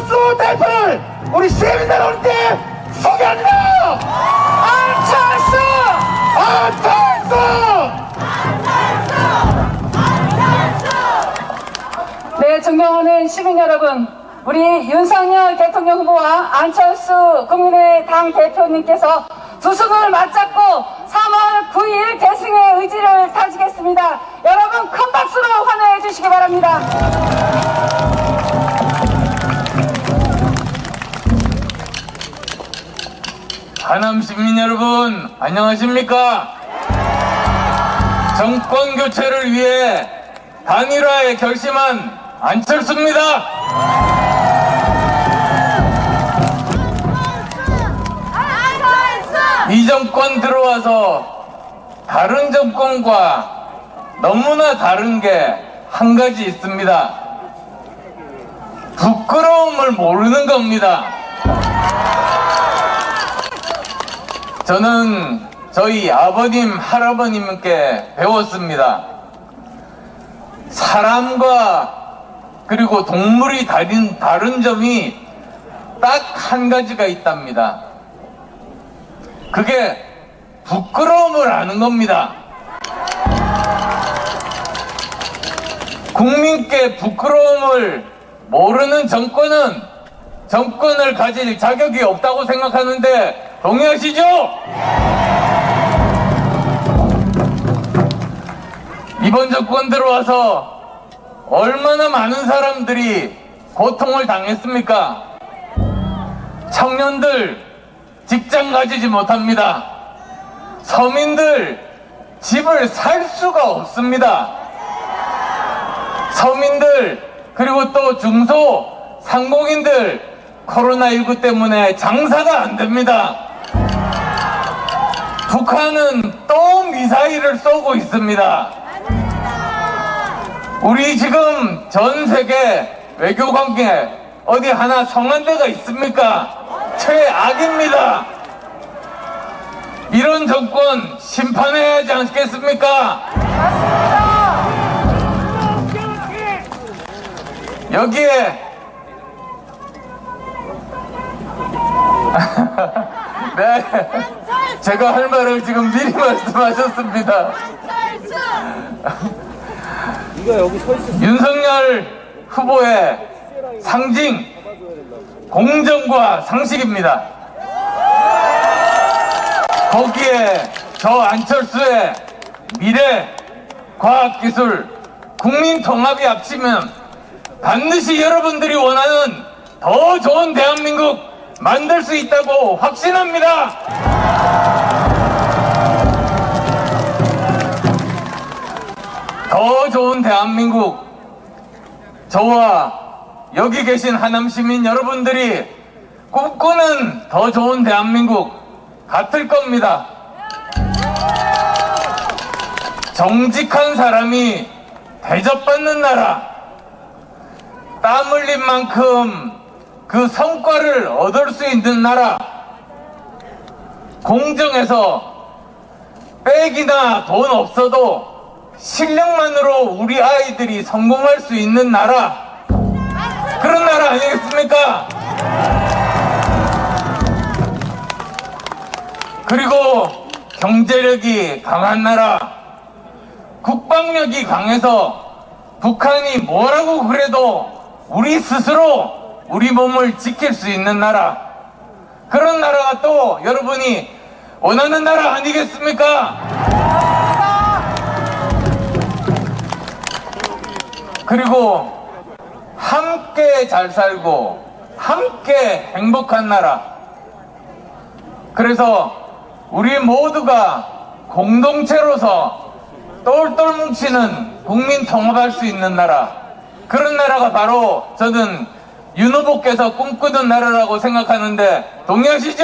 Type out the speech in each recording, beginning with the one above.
안철수 대표를 우리 시민들한테 소개합니다. 안철수! 네, 존경하는 시민 여러분, 우리 윤석열 대통령 후보와 안철수 국민의당 대표님께서 두 손을 맞잡고 3월 9일 대승의 의지를 다지겠습니다. 여러분 큰 박수로 환호해 주시기 바랍니다. 하남 시민 여러분, 안녕하십니까? 정권 교체를 위해 단일화에 결심한 안철수입니다. 이 정권 들어와서 다른 정권과 너무나 다른 게 한 가지 있습니다. 부끄러움을 모르는 겁니다. 저는 저희 아버님, 할아버님께 배웠습니다. 사람과 그리고 동물이 다른 점이 딱 한 가지가 있답니다. 그게 부끄러움을 아는 겁니다. 국민께 부끄러움을 모르는 정권은 정권을 가질 자격이 없다고 생각하는데 동의하시죠? 이번 정권 들어와서 얼마나 많은 사람들이 고통을 당했습니까? 청년들 직장 가지지 못합니다. 서민들 집을 살 수가 없습니다. 서민들 그리고 또 중소 상공인들 코로나19 때문에 장사가 안 됩니다. 북한은 또 미사일을 쏘고 있습니다. 우리 지금 전 세계 외교관계 어디 하나 성한 데가 있습니까? 최악입니다. 이런 정권 심판해야 하지 않겠습니까? 여기에 네, 제가 할 말을 지금 미리 말씀하셨습니다. 윤석열 후보의 상징 공정과 상식입니다. 거기에 저 안철수의 미래, 과학기술, 국민통합이 합치면 반드시 여러분들이 원하는 더 좋은 대한민국 만들 수 있다고 확신합니다. 더 좋은 대한민국, 저와 여기 계신 하남 시민 여러분들이 꿈꾸는 더 좋은 대한민국 같을 겁니다. 정직한 사람이 대접받는 나라, 땀 흘린 만큼 그 성과를 얻을 수 있는 나라, 공정해서 백이나 돈 없어도 실력만으로 우리 아이들이 성공할 수 있는 나라, 그런 나라 아니겠습니까? 그리고 경제력이 강한 나라, 국방력이 강해서 북한이 뭐라고 그래도 우리 스스로 우리 몸을 지킬 수 있는 나라, 그런 나라가 또 여러분이 원하는 나라 아니겠습니까? 그리고 함께 잘 살고 함께 행복한 나라, 그래서 우리 모두가 공동체로서 똘똘 뭉치는 국민 통합할 수 있는 나라, 그런 나라가 바로 저는 윤 후보께서 꿈꾸는 나라라고 생각하는데 동의하시죠?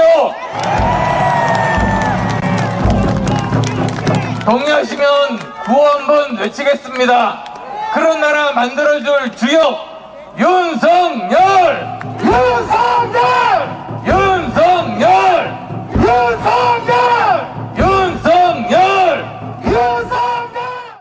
동의하시면 구호 한번 외치겠습니다. 그런 나라 만들어줄 주역 윤석열! 윤석열! 윤석열! 윤석열!